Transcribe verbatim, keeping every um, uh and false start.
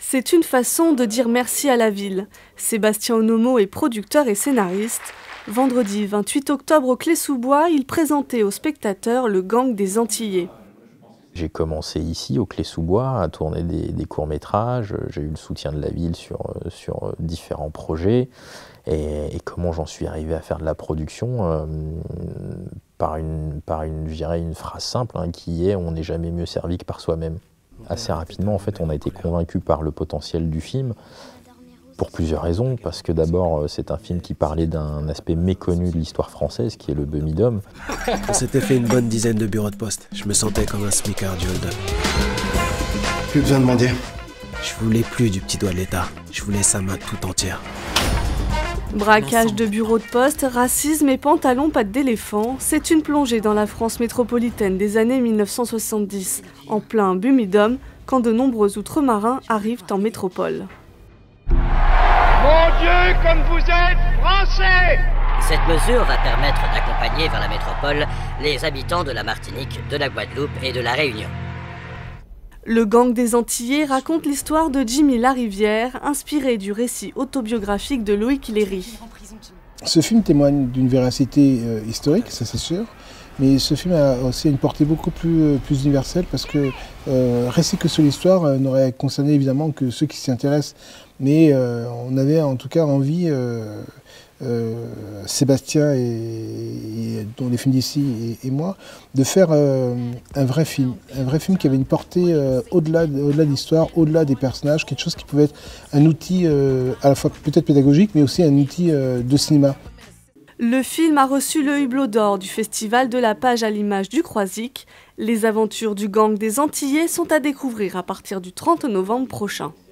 C'est une façon de dire merci à la ville. Sébastien Onomo est producteur et scénariste. Vendredi vingt-huit octobre au Clé-sous-Bois, il présentait aux spectateurs le gang des Antillais. J'ai commencé ici, au Clé-sous-Bois, à tourner des, des courts-métrages. J'ai eu le soutien de la ville sur, sur différents projets. Et, et comment j'en suis arrivé à faire de la production euh, par, une, par une, je dirais une phrase simple hein, qui est « on n'est jamais mieux servi que par soi-même ». Assez rapidement, en fait, on a été convaincus par le potentiel du film, pour plusieurs raisons. Parce que d'abord, c'est un film qui parlait d'un aspect méconnu de l'histoire française, qui est le bumidum. On s'était fait une bonne dizaine de bureaux de poste. Je me sentais comme un smicard du hold-up. Plus besoin de mendier. Je voulais plus du petit doigt de l'État. Je voulais sa main tout entière. Braquage de bureaux de poste, racisme et pantalons pattes d'éléphant, c'est une plongée dans la France métropolitaine des années mille neuf cent soixante-dix, en plein bumidum, quand de nombreux outre-marins arrivent en métropole. Mon Dieu, comme vous êtes français! Cette mesure va permettre d'accompagner vers la métropole les habitants de la Martinique, de la Guadeloupe et de la Réunion. Le gang des Antillais raconte l'histoire de Jimmy Larivière, inspiré du récit autobiographique de Loïc Léry. Ce film témoigne d'une véracité euh, historique, ça c'est sûr, mais ce film a aussi une portée beaucoup plus, euh, plus universelle parce que euh, récit que sur l'histoire euh, n'aurait concerné évidemment que ceux qui s'y intéressent, mais euh, on avait en tout cas envie, euh, euh, Sébastien et, et dont les films d'ici et, et moi, de faire euh, un vrai film, un vrai film qui avait une portée euh, au-delà de, au-delà de l'histoire, au-delà des personnages, quelque chose qui pouvait être un outil euh, à la fois peut-être pédagogique, mais aussi un outil euh, de cinéma. Le film a reçu le Hublot d'Or du Festival de la Page à l'image du Croisic. Les aventures du gang des Antillais sont à découvrir à partir du trente novembre prochain.